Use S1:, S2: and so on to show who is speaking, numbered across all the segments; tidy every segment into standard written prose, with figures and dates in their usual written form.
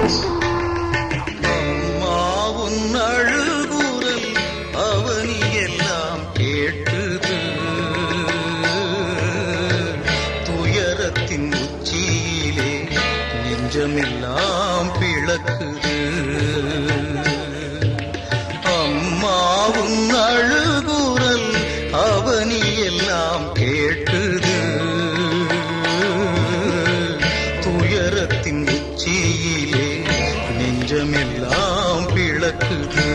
S1: நெஞ்சமெல்லாம் பிளக்குது. அம்மாவும் அழுகுரல் அவனி எல்லாம் கேட்குது. துயரத்தின் உச்சியிலே நெஞ்சமெல்லாம் பிளக்குது.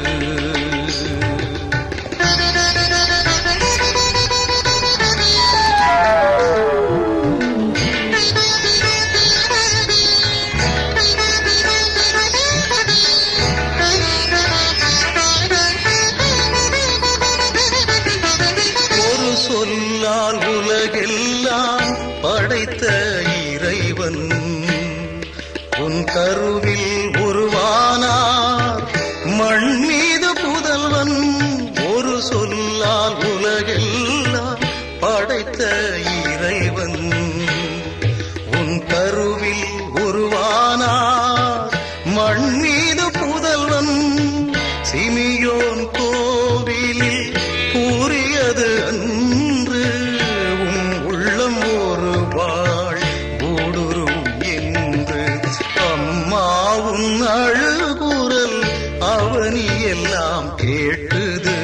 S1: சொல்லால் உலகெல்லாம் படைத்த இறைவன் உன் கருவில் உருவானார் மண் மீது புதல்வன். ஒரு சொல்லால் உலகெல்லாம் படைத்த இறைவன் உன் கருவில் உருவானார் மண் மீது புதல்வன். சிமியோன் கோவிலில் கூறியது அன்று உன் உள்ளம் ஒரு வாழ் ஊடுருவும் என்று. அம்மாவும் அழுகுரல் அவனி எல்லாம் கேட்குது.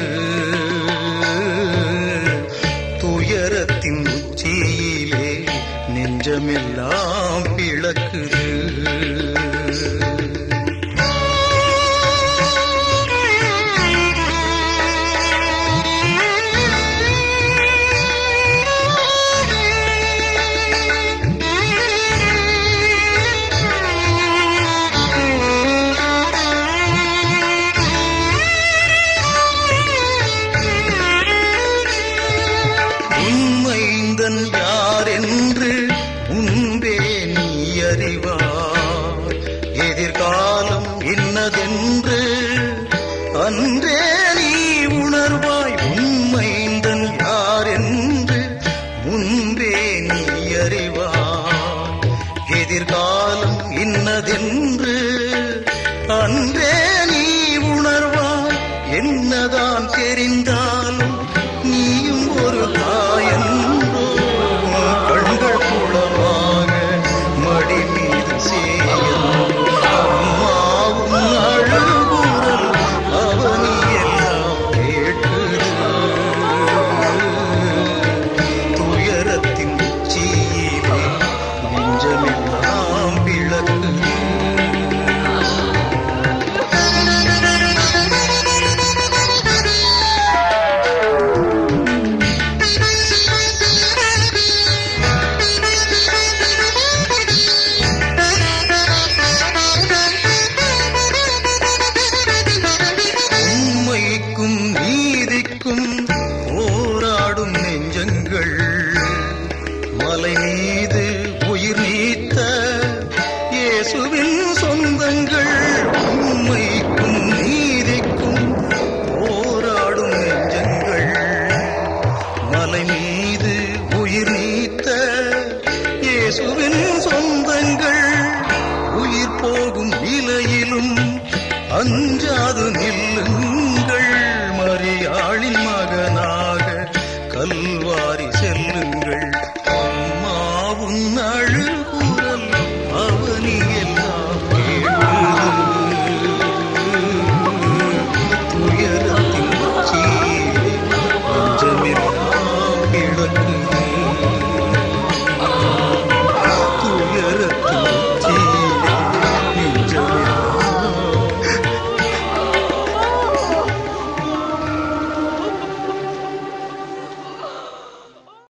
S1: துயரத்தின் உச்சியிலே நெஞ்சமெல்லாம் பிளக்குது. உன்மைந்தன் யார் என்று முன்பே நீ அறிவாய். எதிர்காலம் இன்னதென்று அன்றே நீ உணர்வாய். உன்மைந்தன் யார் என்று முன்பே நீ அறிவாய். எதிர்காலம் இன்னதென்று அன்றே நீ உணர்வாய். என்னதான் தெரிந்தாலும் நீயும் ஒரு தாயன்றோ. கண்கள் குளமாக மடி மீது சேரும். அம்மாவும் அழுகுரல் அவனி எல்லாம் கேட்குது. துயரத்தின் உச்சியிலே நெஞ்சமெல்லாம் பிளக்குது. நீதிக்கும் போராடும் நெஞ்சங்கள் மலை மீது உயிர் நீத்த இயேசுவின் சொந்தங்கள். உண்மைக்கும் நீதிக்கும் போராடும் நெஞ்சங்கள் மலை மீது உயிர் நீத்த இயேசுவின் சொந்தங்கள். உயிர் போகும் நிலையிலும் அஞ்சாது நில்லுங்கள்.